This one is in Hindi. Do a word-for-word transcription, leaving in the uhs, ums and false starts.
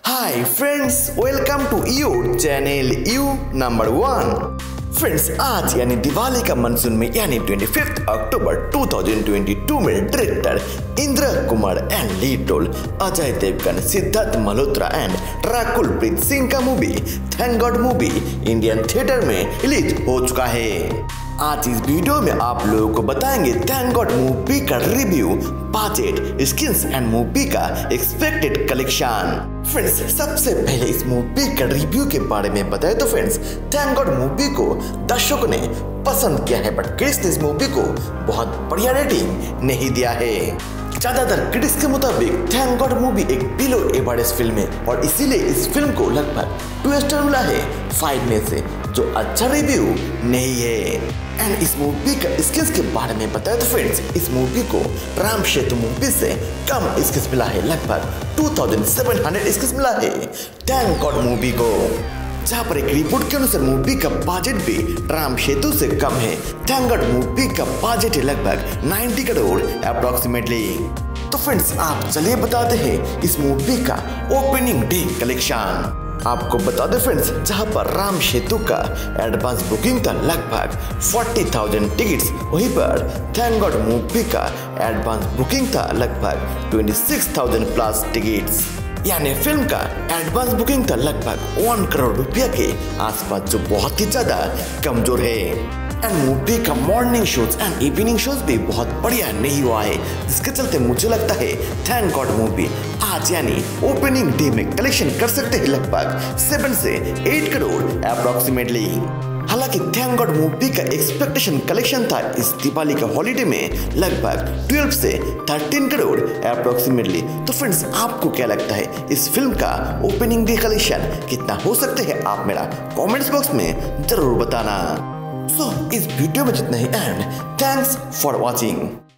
Hi friends, welcome to your channel you number one. Friends, आज यानी दिवाली का मानसून में यानी पच्चीस अक्टूबर दो हज़ार बाईस में director Indra Kumar and lead role Ajay Devgan, Siddharth Malhotra and Rakul Preet Singh का movie thank God movie Indian theatre में रिलीज हो चुका है। आज इस वीडियो में आप लोगों को बताएंगे थैंक गॉड मूवी का review, budget, screens and movie का एक्सपेक्टेड कलेक्शन। फ्रेंड्स, सबसे पहले इस मूवी का रिव्यू के बारे में बताएं तो फ्रेंड्स, थैंक गॉड मूवी को दर्शकों ने पसंद किया है, बट क्रिटिक्स ने इस मूवी को बहुत बढ़िया रेटिंग नहीं दिया है। ज्यादातर क्रिटिक्स के मुताबिक थैंक गॉड मूवी एक बिलो एवरेज फिल्म है और इसीलिए इस फिल्म को लगभग टू स्टार मिला है फाइव में से, जो अच्छा रिव्यू नहीं है। एंड इस मूवी का स्किल्स के बारे में बताया तो फ्रेंड्स, इस मूवी को राम सेतु मूवी से कम स्किल्स मिला है, लगभग सत्ताईस सौ स्किल्स मिला है थैंक गॉड मूवी को। जहाँ पर एक रिपोर्ट के अनुसार मूवी का बजट भी राम सेतु से कम है। थैंक गॉड मूवी का बजट है लगभग नब्बे करोड़ अप्रोक्सीमेटली। तो फ्रेंड्स, आप चलिए बताते हैं इस मूवी का ओपनिंग डे कलेक्शन। आपको बता दे फ्रेंड्स, जहां पर राम सेतु का एडवांस बुकिंग था लगभग चालीस हज़ार टिकट्स, वहीं पर थैंक गॉड मूवी का एडवांस बुकिंग था लगभग छब्बीस हज़ार प्लस टिकट्स, यानी फिल्म का एडवांस बुकिंग था लगभग वन करोड़ रुपया के आसपास, जो बहुत ही ज्यादा कमजोर है। एंड मूवी का morning shows and evening shows भी बहुत बढ़िया नहीं हुआ है, जिसके चलते मुझे लगता है थैंक गॉड मूवी आज यानी ओपनिंग डे में कलेक्शन कर सकते हैं लगभग सेवन से एट करोड़ अप्रोक्सीमेटली। हालांकि थैंक गॉड मूवी का एक्सपेक्टेशन कलेक्शन था इस दिवाली का हॉलीडे में लगभग ट्वेल्व से थर्टीन करोड़ अप्रोक्सीमेटली। तो फ्रेंड्स, आपको क्या लगता है इस फिल्म का ओपनिंग डे कलेक्शन कितना हो सकते हैं? आप मेरा कमेंट्स बॉक्स में जरूर बताना। सो so, इस वीडियो में जितना ही एंड थैंक्स फॉर वॉचिंग।